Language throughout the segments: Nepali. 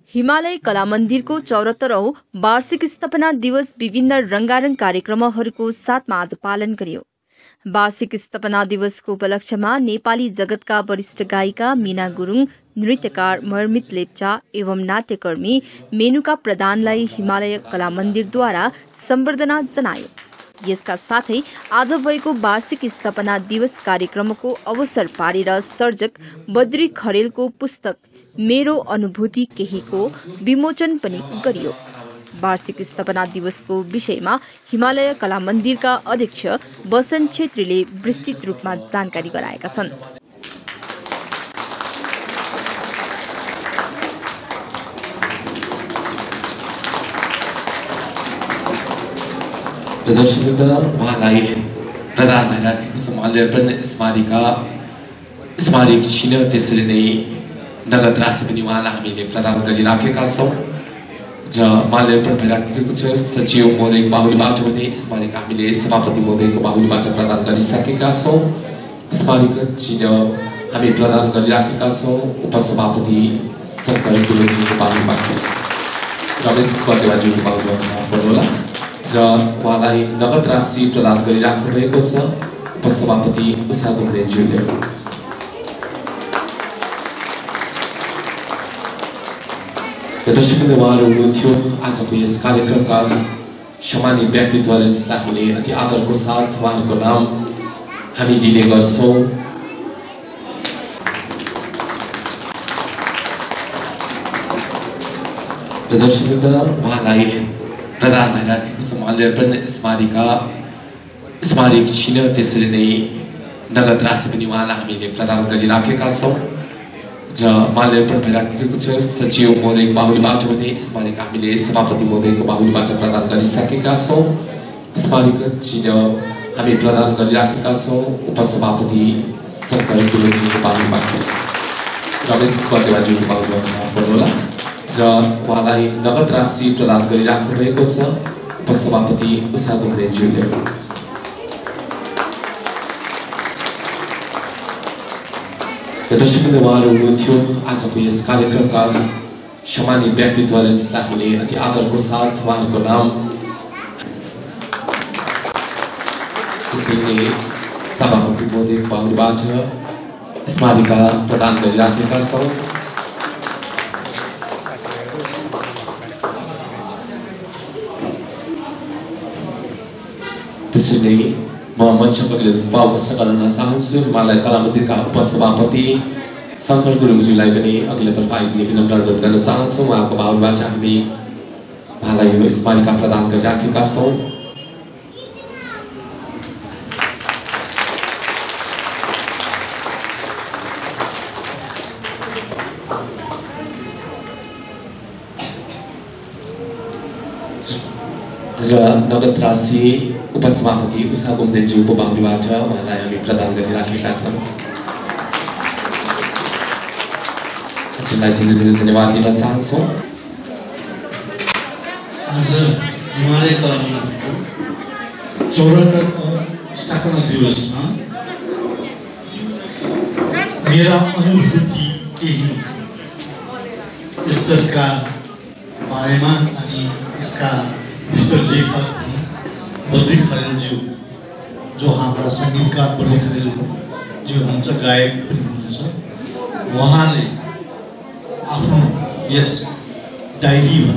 हिमालय कला मन्दिरको 74औं वार्षिक स्थापना दिवस विभिन्न रंगारंग कार्यक्रमहरूको साथमा आज पालन गरियो। वार्षिक स्थापना दिवसको उपलक्ष्यमा नेपाली जगतका वरिष्ठ गायिका मीना गुरुङ, नृत्यकार मर्मित लेप्चा एवं नाट्यकर्मी मेनुका प्रधानलाई हिमालय कला मन्दिरद्वारा सम्बर्धना जनायो। यसका साथै आज भएको वार्षिक स्थापना दिवस कार्यक्रमको अवसर पारेर सर्जक बद्री खरेलको पुस्तक मेरो अनुभूति केहीको विमोचन पनि गरियो। वार्षिक स्थापना दिवसको विषयमा हिमालय कला मन्दिरका अध्यक्ष बसन्त छेत्रीले विस्तृत रूपमा जानकारी गराएका छन्। प्रदर्शनवृन्द उहाँलाई प्रदान भइराखेको छ माल्यार्पण स्मारक चिन्ह, त्यसरी नै नगद राशि पनि उहाँलाई हामीले प्रदान गरिराखेका छौँ र माल्यार्पण भइराखेको छ। सचिव महोदयको बाहुलीबाट भने स्मारक हामीले सभापति महोदयको बाहुलीबाट प्रदान गरिसकेका छौँ। स्मारक चिन्ह हामी प्रदान गरिराखेका छौँ उपसभापति शङ्कर गुरुङको बाहुलीबाट, रमेश कर्देवाज्यूको बाहुलीबाट गर्नुहोला र उहाँलाई नगद राशि प्रदान गरिराख्नु भएको छ उपसभापति उषा गुरुङज्यूले। दर्शकवृन्द, उहाँहरू हुनुहुन्थ्यो आजको यस कार्यक्रमका सम्मानित व्यक्तित्वले जसलाई हामीले अति आदरको साथ उहाँहरूको नाम हामी लिने गर्छौँ। दर्शकवृन्द, उहाँलाई प्रदान भइराखेको छ माल्यार्पण स्मारक चिन्ह, त्यसरी नै नगद राशि पनि उहाँलाई हामीले प्रदान गरिराखेका छौँ र माल्यार्पण भइराखेको छ। सचिव महोदयको बाहुलीबाट भने स्मारक हामीले सभापति महोदयको बाहुलीबाट प्रदान गरिसकेका छौँ। स्मारक चिन्ह हामी प्रदान गरिराखेका छौँ उपसभापति शङ्कर गुरुङको बाहुलीबाट, रमेश कर्देवाज्यूको बाहुलीबाट गर्नुहोला र उहाँलाई नगद राशि प्रदान गरिराख्नु भएको छ उपसभापति उषा गुरुङज्यूले। दर्शकवृन्द, उहाँहरू हुनुहुन्थ्यो आजको यस कार्यक्रमका सम्मानित व्यक्तित्वले जसलाई हामीले अति आदरको साथ उहाँहरूको नाम त्यसैले सभापति महोदयको बाहुलीबाट स्मारिका प्रदान गरिराखेका छौँ। त्यसैले म मञ्चमा उपस्थित गर्न चाहन्छु हिमालय कला मन्दिरका उपसभापति शङ्कर गुरुङज्यूलाई पनि अघिल्लोतर्फ आइदिने विनम्र अनुरोध गर्न चाहन्छौँ। उहाँको बाहुलीबाट हामी उहाँलाई यो स्मारिका प्रदान गरिराखेका छौँ। र नगद राशि उपसभापति उषा गुरुङज्यूको बाहुलीबाट उहाँलाई हामी प्रदान गरिराखेका छौँ। धेरै धेरै धन्यवाद दिन चाहन्छौँ। आज हिमालय कला मन्दिरको 74औं स्थापना दिवसमा मेरा अनुभूति केही यसका बारेमा अनि यसका भित्र लेखक बद्री खरेलज्यू जो हाम्रा सङ्गीतकार बद्री खरेलज्यू हुनुहुन्छ, गायक पनि हुनुहुन्छ, उहाँले आफ्नो यस डायरीमा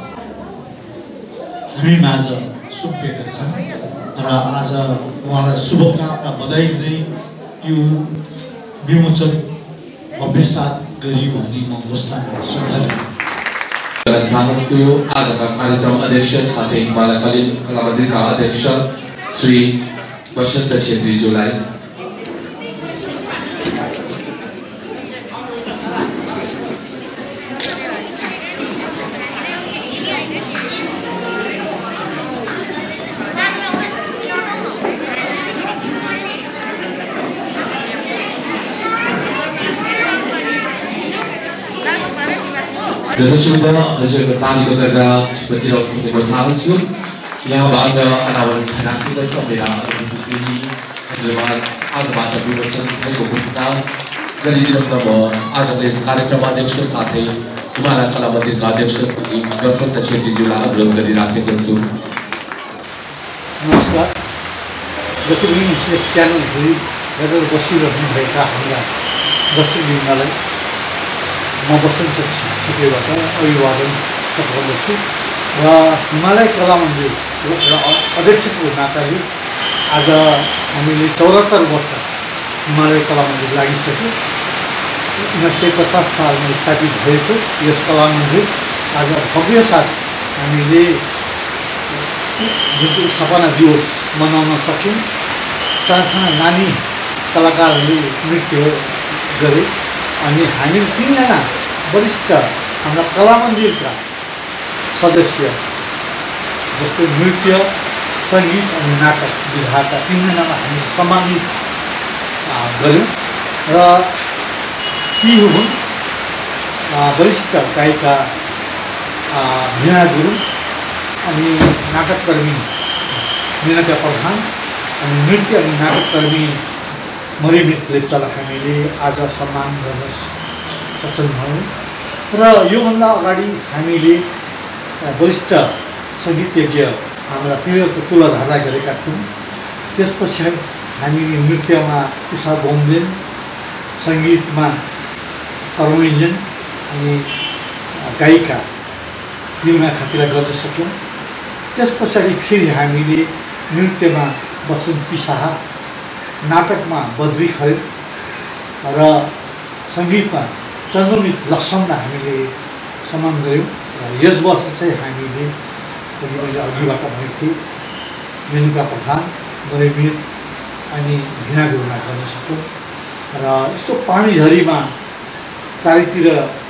हामी माझ सुम्पेका छन् र आज उहाँलाई शुभकामना बधाई दिँदै यो विमोचन भव्य साथ गरियो भनी म घोषणा गर्छु। चाहन्छु आजका कार्यक्रम अध्यक्ष साथै हिमालय कला मन्दिरका अध्यक्ष श्री बसन्त छेत्रीज्यूलाई हजुरको तालीको गरेर बजिरहोस् भन्ने चाहन्छु। यहाँबाट अनावरण भइराखेको छ मेरा अनुभूति हजुरमा आजबाट विमोचन भएको पुस्तक गरिदिनु म आजको यस कार्यक्रम अध्यक्ष साथै हिमालय कला मन्दिरका अध्यक्ष श्री वसन्त छेत्रीज्यूलाई अनुरोध गरिराखेको छु। नमस्कार। जति पनि यस च्यानलहरू हेरेर बसिरहनुभएका हाम्रा दर्शकवृन्दलाई म वसन्त छेत्रीबाट अभिवादन गर्दछु र हिमालय कला मन्दिर अध्यक्षको नाताले आज हामीले 74 वर्ष हिमालय कला मन्दिर लागिसक्यो। 1950 सालमा स्थापित भएको यस कला मन्दिर आज भव्य साथ हामीले जुन स्थापना दिवस मनाउन सक्यौँ। साना नानी कलाकारहरूले नृत्य गरे अनि हामी 3 जना वरिष्ठ हाम्रा कला मन्दिरका सदस्य जस्तै नृत्य, सङ्गीत अनि नाटक विभागका 3 जनामा हामी सम्मानित गऱ्यौँ र ती हुन् वरिष्ठ गायिका वीणा गुरुङ अनि नाटककर्मी मेनका प्रधान अनि नृत्य अनि नाटककर्मी मरिमित लेप्चालाई हामीले आज सम्मान गर्न सक्षम भयौँ। र योभन्दा अगाडि हामीले वरिष्ठ सङ्गीतज्ञ हाम्रा तुलाधारा गरेका थियौँ। त्यसपछि हामीले नृत्यमा उषा बोम्देन, सङ्गीतमा अरुणिजन अनि गायिका दिलमा खतिरा गर्न सक्यौँ। त्यस पछाडि फेरि हामीले नृत्यमा बसन्ती शाह, नाटकमा बद्री खरेल र सङ्गीतमा चन्द्रमित लक्ष्मणलाई हामीले सम्मान गऱ्यौँ। र यस वर्ष चाहिँ हामीले मैले अघिबाट भनेको थिएँ मेनुका प्रधान, मरिमित अनि वीणा गुरुङलाई गर्न सक्यौँ। र यस्तो पानीझरीमा चारैतिर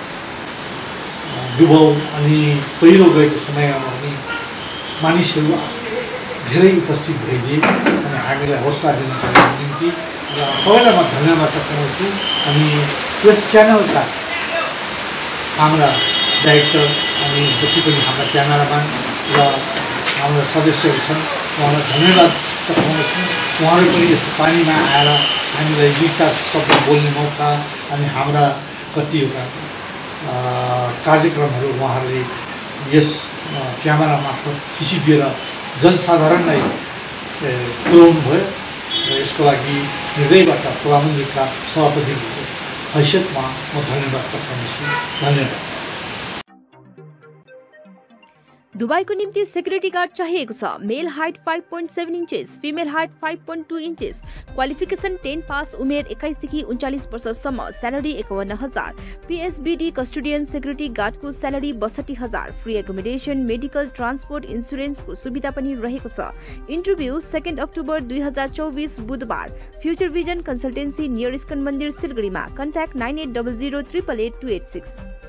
डुबाउ अनि पहिरो गएको समयमा पनि मानिसहरू धेरै उपस्थित भइदिए अनि हामीलाई हौसला दिनको निम्ति र सबैलाई म धन्यवाद टक्राउँछु। अनि यस च्यानलका हाम्रा डाइरेक्टर अनि जति पनि हाम्रा क्यामेराम्यान र हाम्रा सदस्यहरू छन् उहाँलाई धन्यवाद टक्राउँछु। उहाँहरू पनि यस्तो पानीमा आएर हामीलाई 2-4 शब्द बोल्ने मौका अनि हाम्रा कतिवटा कार्यक्रमहरू उहाँहरूले यस क्यामेरा मार्फत खिचिदिएर जनसाधारणलाई पुर्याउनु भयो र यसको लागि हृदयबाट कला मन्दिरका सभापतिको हैसियतमा म धन्यवाद टक्राउँछु। धन्यवाद। दुबईको निम्ति सेक्युरिटी गार्ड चाहिएको छ। Male height 5.7 inches, female height 5.2 inches, qualification 10 pass, उमेर 21 देखि 39 वर्षसम्म, स्यालेरी 51,000। पीएसबीडी कस्टोडियन सेक्युरिटी गार्डको salary 62,000। Free accommodation, medical, transport, इन्सुरेन्सको सुविधा पनि रहेको छ। इन्टरभ्यू 2 अक्टोबर 2024 बुधबार। Future vision consultancy near ISKCON मन्दिर सिलगढीमा। कन्ट्याक्ट 9800 888 286।